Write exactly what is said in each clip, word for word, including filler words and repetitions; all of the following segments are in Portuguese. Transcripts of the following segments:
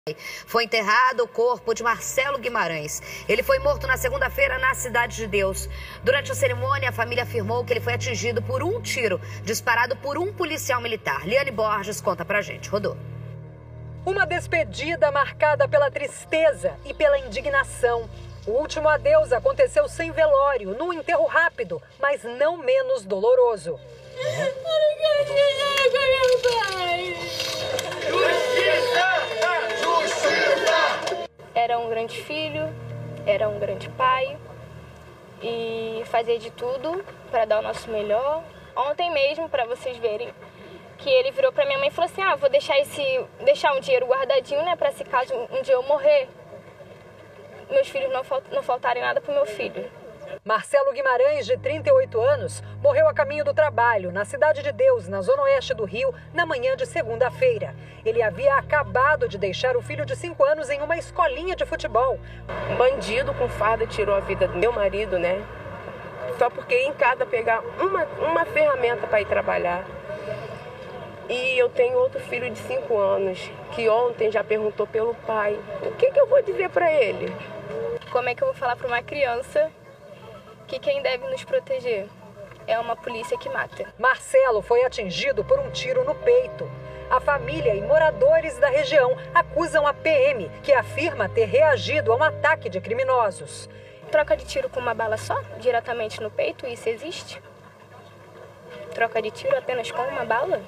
Foi enterrado o corpo de Marcelo Guimarães. Ele foi morto na segunda-feira na Cidade de Deus. Durante a cerimônia, a família afirmou que ele foi atingido por um tiro disparado por um policial militar. Liane Borges conta pra gente. Rodou. Uma despedida marcada pela tristeza e pela indignação. O último adeus aconteceu sem velório, num enterro rápido, mas não menos doloroso. Era um grande filho, era um grande pai e fazia de tudo para dar o nosso melhor. Ontem mesmo, para vocês verem, que ele virou para minha mãe e falou assim: ah, vou deixar, esse, deixar um dinheiro guardadinho, né, para se caso um dia eu morrer, meus filhos não, falt, não faltarem nada para o meu filho. Marcelo Guimarães, de trinta e oito anos, morreu a caminho do trabalho, na Cidade de Deus, na zona oeste do Rio, na manhã de segunda-feira. Ele havia acabado de deixar o filho de cinco anos em uma escolinha de futebol. Um bandido com farda tirou a vida do meu marido, né? Só porque ia em casa pegar uma, uma ferramenta para ir trabalhar. E eu tenho outro filho de cinco anos, que ontem já perguntou pelo pai. O que, que eu vou dizer para ele? Como é que eu vou falar para uma criança que quem deve nos proteger é uma polícia que mata? Marcelo foi atingido por um tiro no peito. A família e moradores da região acusam a P M, que afirma ter reagido a um ataque de criminosos. Troca de tiro com uma bala só, diretamente no peito, isso existe? Troca de tiro apenas com uma bala?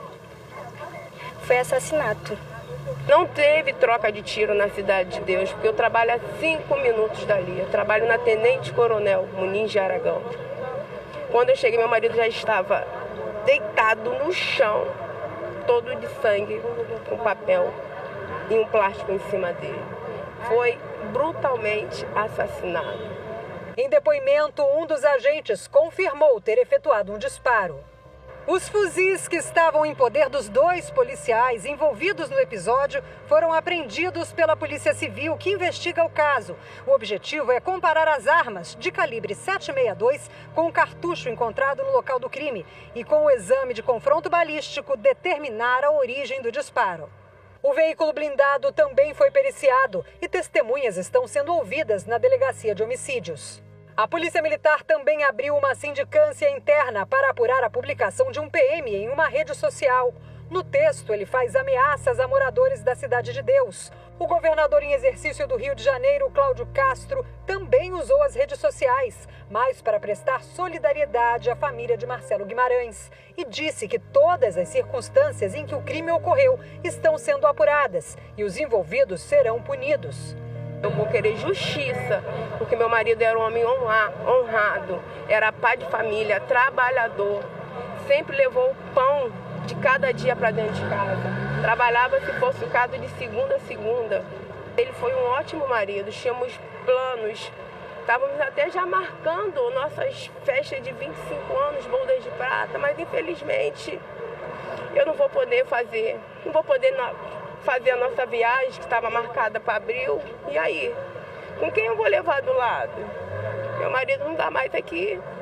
Foi assassinato. Não teve troca de tiro na Cidade de Deus, porque eu trabalho a cinco minutos dali. Eu trabalho na Tenente Coronel Muniz de Aragão. Quando eu cheguei, meu marido já estava deitado no chão, todo de sangue, com papel e um plástico em cima dele. Foi brutalmente assassinado. Em depoimento, um dos agentes confirmou ter efetuado um disparo. Os fuzis que estavam em poder dos dois policiais envolvidos no episódio foram apreendidos pela Polícia Civil, que investiga o caso. O objetivo é comparar as armas de calibre sete sessenta e dois com o cartucho encontrado no local do crime e, com o exame de confronto balístico, determinar a origem do disparo. O veículo blindado também foi periciado e testemunhas estão sendo ouvidas na Delegacia de Homicídios. A Polícia Militar também abriu uma sindicância interna para apurar a publicação de um P M em uma rede social. No texto, ele faz ameaças a moradores da Cidade de Deus. O governador em exercício do Rio de Janeiro, Cláudio Castro, também usou as redes sociais, mas para prestar solidariedade à família de Marcelo Guimarães. E disse que todas as circunstâncias em que o crime ocorreu estão sendo apuradas e os envolvidos serão punidos. Eu vou querer justiça, porque meu marido era um homem honrado, era pai de família, trabalhador, sempre levou o pão de cada dia para dentro de casa. Trabalhava, se fosse o caso, de segunda a segunda. Ele foi um ótimo marido, tínhamos planos, estávamos até já marcando nossas festas de vinte e cinco anos, bodas de prata, mas infelizmente eu não vou poder fazer, não vou poder fazer a nossa viagem, que estava marcada para abril. E aí? Com quem eu vou levar do lado? Meu marido não dá mais aqui.